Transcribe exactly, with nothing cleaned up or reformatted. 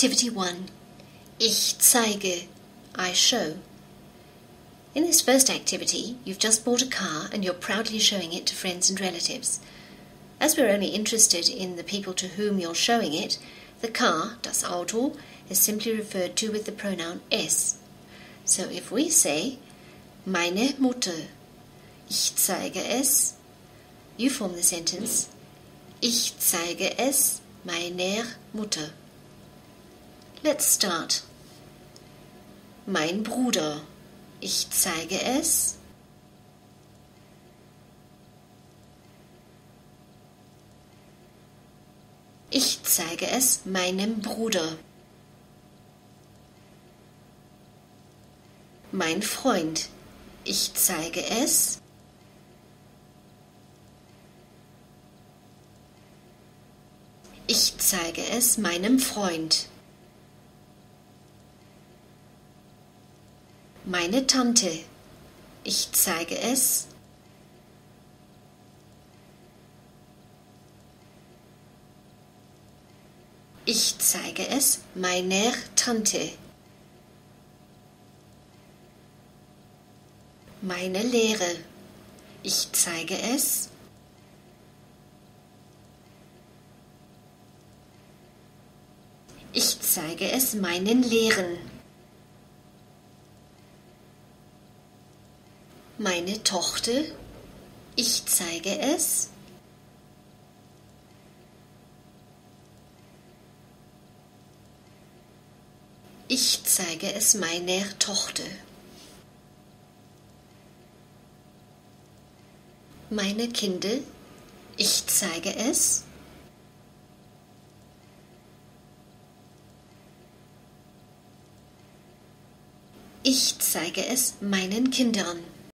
Activity one. Ich zeige. I show. In this first activity, you've just bought a car and you're proudly showing it to friends and relatives. As we're only interested in the people to whom you're showing it, the car, das Auto, is simply referred to with the pronoun es. So if we say, meine Mutter, ich zeige es, you form the sentence, ich zeige es meiner Mutter. Let's start. Mein Bruder, ich zeige es. Ich zeige es meinem Bruder. Mein Freund, ich zeige es. Ich zeige es meinem Freund. Meine Tante, ich zeige es. Ich zeige es meiner Tante. Meine Lehre, ich zeige es. Ich zeige es meinen Lehrern. Meine Tochter, ich zeige es. Ich zeige es meiner Tochter. Meine Kinder, ich zeige es. Ich zeige es meinen Kindern.